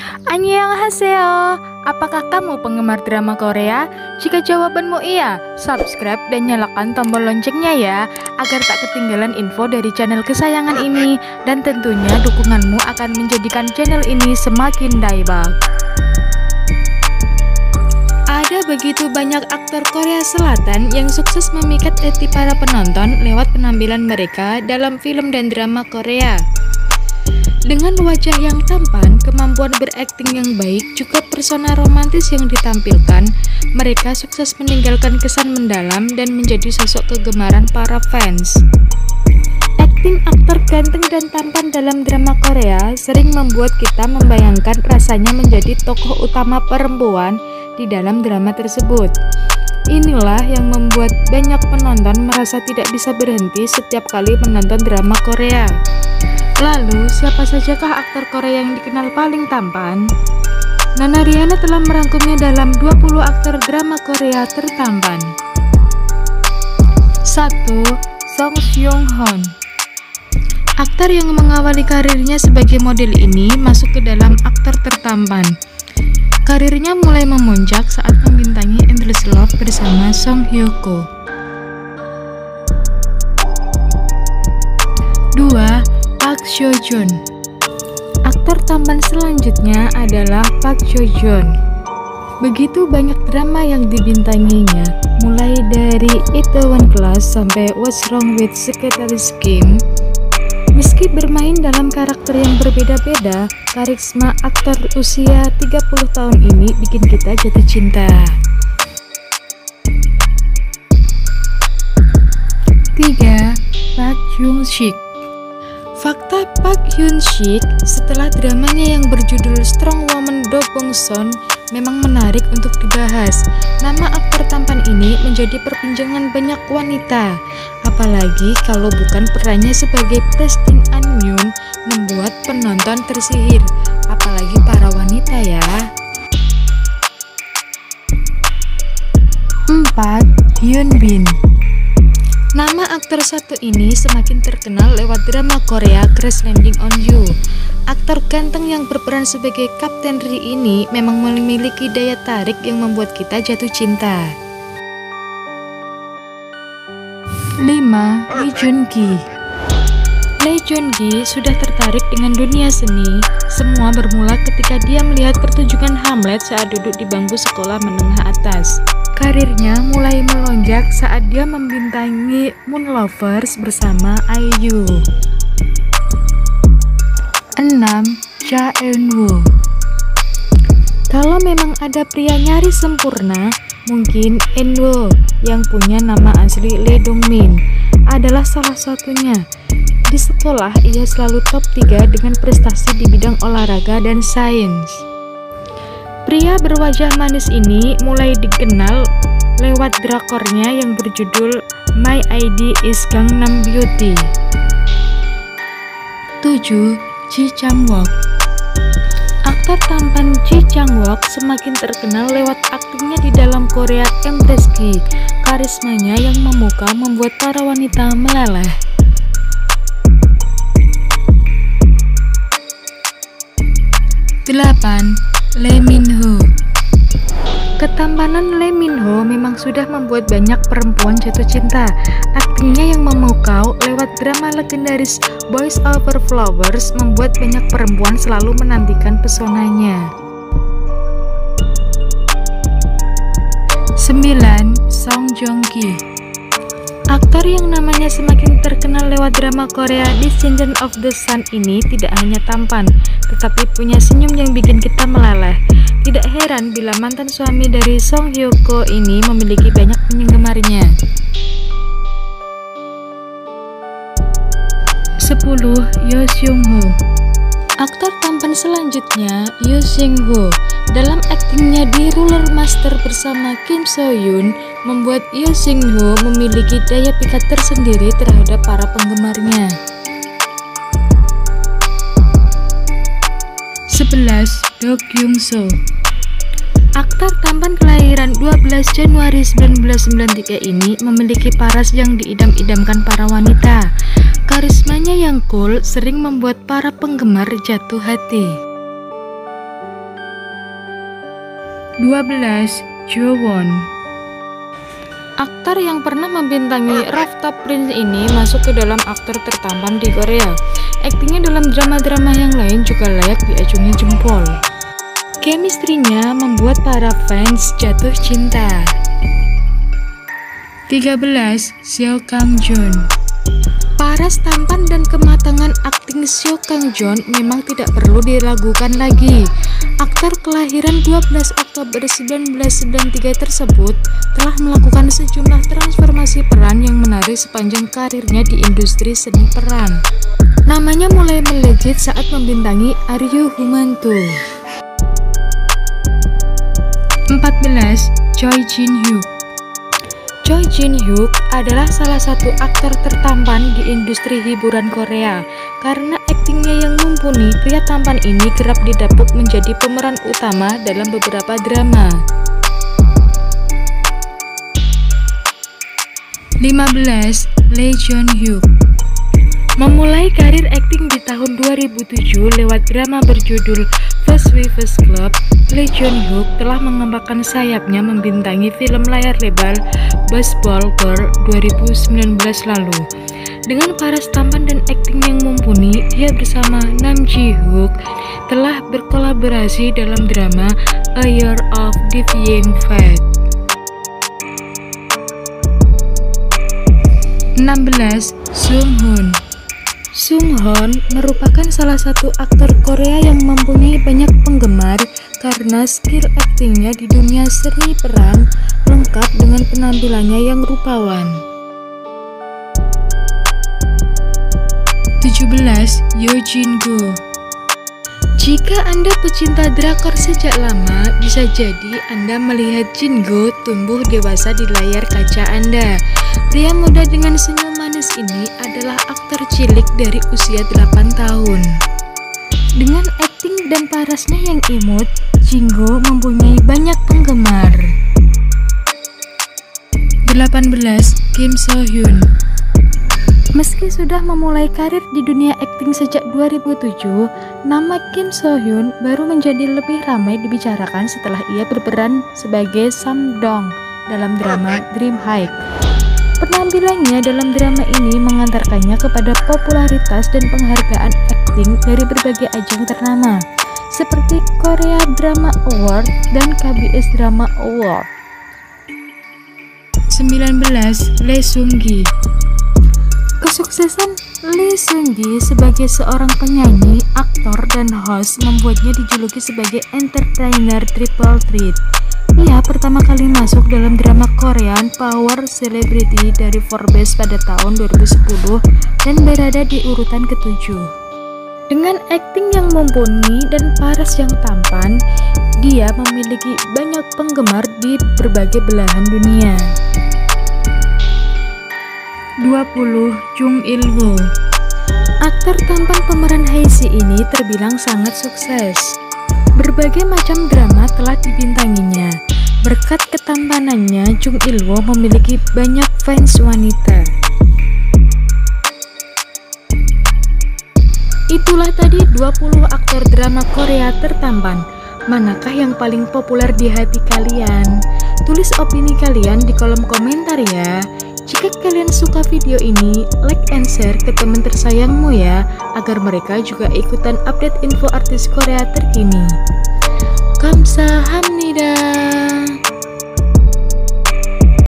Annyeonghaseyo. Apakah kamu penggemar drama Korea? Jika jawabanmu iya, subscribe dan nyalakan tombol loncengnya ya, agar tak ketinggalan info dari channel kesayangan ini. Dan tentunya dukunganmu akan menjadikan channel ini semakin daibak. Ada begitu banyak aktor Korea Selatan yang sukses memikat hati para penonton lewat penampilan mereka dalam film dan drama Korea. Dengan wajah yang tampan, kemampuan berakting yang baik, juga persona romantis yang ditampilkan, mereka sukses meninggalkan kesan mendalam dan menjadi sosok kegemaran para fans. Akting aktor ganteng dan tampan dalam drama Korea sering membuat kita membayangkan rasanya menjadi tokoh utama perempuan di dalam drama tersebut. Inilah yang membuat banyak penonton merasa tidak bisa berhenti setiap kali menonton drama Korea. Lalu, siapa sajakah aktor Korea yang dikenal paling tampan? Nana Rihanna telah merangkumnya dalam 20 aktor drama Korea tertampan. 1. Song Seung-hoon. Aktor yang mengawali karirnya sebagai model ini masuk ke dalam aktor tertampan. Karirnya mulai memuncak saat membintangi Endless Love bersama Song Hye-kyo. 2. Park Seo-joon. Aktor tampan selanjutnya adalah Park Seo-joon. Begitu banyak drama yang dibintanginya, mulai dari Itaewon Class sampai What's Wrong with Secretary Kim. Meski bermain dalam karakter yang berbeda-beda, karisma aktor usia 30 tahun ini bikin kita jatuh cinta. 3. Park Hyun-sik. Fakta Park Hyun-sik setelah dramanya yang berjudul Strong Woman Do Bong-son memang menarik untuk dibahas. Nama aktor tampan ini menjadi perbincangan banyak wanita, apalagi kalau bukan perannya sebagai Prestin An-yoon membuat penonton tersihir, apalagi para wanita ya. 4. Hyun Bin. Nama aktor satu ini semakin terkenal lewat drama Korea Crash Landing on You. Aktor ganteng yang berperan sebagai Kapten Ri ini memang memiliki daya tarik yang membuat kita jatuh cinta. 5. Lee Joon-gi. Lee Joon-gi sudah tertarik dengan dunia seni. Semua bermula ketika dia melihat pertunjukan Hamlet saat duduk di bangku sekolah menengah atas. Karirnya mulai melonjak saat dia membintangi Moon Lovers bersama IU. 6. Cha Eun-woo. Kalau memang ada pria nyaris sempurna, mungkin Eun-woo yang punya nama asli Lee Dong-min adalah salah satunya. Di sekolah ia selalu top 3 dengan prestasi di bidang olahraga dan sains. Pria berwajah manis ini mulai dikenal lewat drakornya yang berjudul My ID is Gangnam Beauty. 7. Ji Chang-wook. Aktor tampan Ji Chang-wook semakin terkenal lewat aktingnya di dalam Korea Empress-gi. Karismanya yang memukau membuat para wanita meleleh. 8. Lee Min-ho. Ketampanan Lee Min-ho memang sudah membuat banyak perempuan jatuh cinta. Aktingnya yang memukau lewat drama legendaris Boys Over Flowers membuat banyak perempuan selalu menantikan pesonanya. 9. Song Joong-ki. Aktor yang namanya semakin terkenal lewat drama Korea Descendant of the Sun ini tidak hanya tampan, tetapi punya senyum yang bikin kita meleleh. Tidak heran bila mantan suami dari Song Hye-kyo ini memiliki banyak penggemarnya. 10. Yoo Seung-ho. Aktor tampan selanjutnya Yoo Seung-ho. Dalam aktingnya di Ruler Master bersama Kim So-yoon membuat Yoo Seung-ho memiliki daya pikat tersendiri terhadap para penggemarnya. 11. Do Kyung-soo. Aktor tampan kelahiran 12 Januari 1993 ini memiliki paras yang diidam-idamkan para wanita. Karismanya yang cool sering membuat para penggemar jatuh hati. 12. Jo Won. Aktor yang pernah membintangi Rooftop Prince ini masuk ke dalam aktor tertampan di Korea. Aktingnya dalam drama-drama yang lain juga layak diacungi jempol. Chemistry-nya membuat para fans jatuh cinta. 13. Seo Kang Joon. Paras tampan dan kematangan akting Seo Kang Joon memang tidak perlu diragukan lagi. Aktor kelahiran 12 Oktober 1993 tersebut telah melakukan sejumlah transformasi peran yang menarik sepanjang karirnya di industri seni peran. Namanya mulai melejit saat membintangi Are You Human Too? 14. Choi Jin Hyuk. Choi Jin Hyuk adalah salah satu aktor tertampan di industri hiburan Korea. Karena aktingnya yang mumpuni, pria tampan ini kerap didapuk menjadi pemeran utama dalam beberapa drama. 15. Lee Jeon Hyuk. Memulai karir akting di tahun 2007 lewat drama berjudul First We First Club, Lee Jeon Hyuk telah mengembangkan sayapnya membintangi film layar lebar Baseball Girl 2019 lalu. Dengan paras tampan dan akting yang mumpuni, dia bersama Nam Ji Hook telah berkolaborasi dalam drama A Year of Defying Fate. 16. Sung Hoon. Sung Hoon merupakan salah satu aktor Korea yang mempunyai banyak penggemar karena skill aktingnya di dunia seni peran lengkap dengan penampilannya yang rupawan. 17. Yoo Jin Go. Jika Anda pecinta drakor sejak lama, bisa jadi Anda melihat Jin Go tumbuh dewasa di layar kaca Anda. Pria muda dengan senyum manis ini adalah aktor cilik dari usia 8 tahun. Dengan akting dan parasnya yang imut, Jin Go mempunyai banyak penggemar. 18. Kim So Hyun. Meski sudah memulai karir di dunia akting sejak 2007, nama Kim So Hyun baru menjadi lebih ramai dibicarakan setelah ia berperan sebagai Sam Dong dalam drama Dream High. Penampilannya dalam drama ini mengantarkannya kepada popularitas dan penghargaan akting dari berbagai ajang ternama, seperti Korea Drama Award dan KBS Drama Award. 19. Lee Seung Gi. Kesuksesan Lee Seung Gi sebagai seorang penyanyi, aktor, dan host membuatnya dijuluki sebagai entertainer triple threat. Ia pertama kali masuk dalam drama Korean Power Celebrity dari Forbes pada tahun 2010 dan berada di urutan ke-7. Dengan akting yang mumpuni dan paras yang tampan, dia memiliki banyak penggemar di berbagai belahan dunia. 20. Jung Il Woo. Aktor tampan pemeran Haesi ini terbilang sangat sukses. Berbagai macam drama telah dibintanginya. Berkat ketampanannya, Jung Il Woo memiliki banyak fans wanita. Itulah tadi 20 aktor drama Korea tertampan. Manakah yang paling populer di hati kalian? Tulis opini kalian di kolom komentar ya. Jika kalian suka video ini, like and share ke teman tersayangmu ya, agar mereka juga ikutan update info artis Korea terkini. Kamsahamnida.